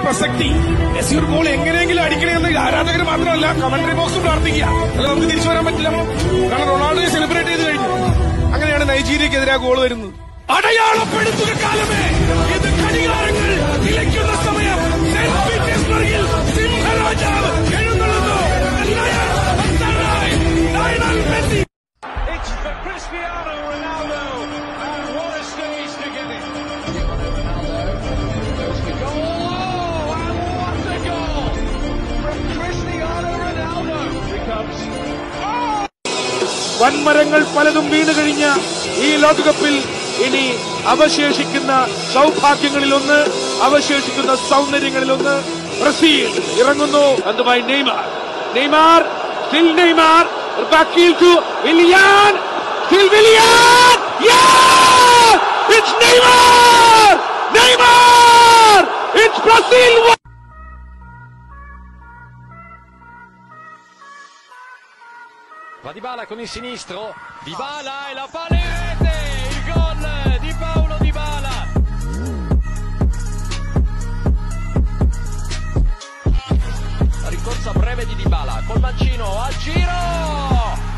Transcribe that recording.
പ്രസക്തി. മെസ്സി ഒരു ഗോൾ എങ്ങനെയെങ്കിലും അടിക്കണമെന്ന് ആരാധകർ മാത്രമല്ല കമന്ററി ബോക്സ് പ്രാർത്ഥിക്കുക. അല്ല നമുക്ക് തിരിച്ചു വരാൻ പറ്റില്ല. കാരണം റൊണാൾഡോയെ സെലിബ്രേറ്റ് ചെയ്ത് കഴിഞ്ഞു. അങ്ങനെയാണ് നൈജീരിയക്കെതിരെ ഗോൾ വരുന്നത്. അടയാളപ്പെടുത്തുക കാലമേ, ഇത് ഘടികാരങ്ങൾ നിലയ്ക്കുന്ന സമയം. സെന്റ് പീറ്റേഴ്സ്ബർഗിൽ സിംഹരാജാവ് എഴുന്നള്ളുന്നു. It's for Cristiano Ronaldo, and what a stage to get it. Oh, and what a goal from Cristiano Ronaldo. Becomes വൻമരങ്ങൾ പലതും വീണ് കഴിഞ്ഞ ഈ ലോകകപ്പിൽ ഇനി അവശേഷിക്കുന്ന സൗഭാഗ്യങ്ങളിലൊന്ന്, അവശേഷിക്കുന്ന സൗന്ദര്യങ്ങളിലൊന്ന് ബ്രസീൽ ഇറങ്ങുന്നു. അതുമായി Neymar still Neymar, backfield to Willian, still Willian, yeah! It's Neymar! Neymar! It's Brazil! Va Dybala con il sinistro, Dybala e la palla in rete, il gol di Paulo Dybala. La rincorsa breve di Dybala, col mancino al giro,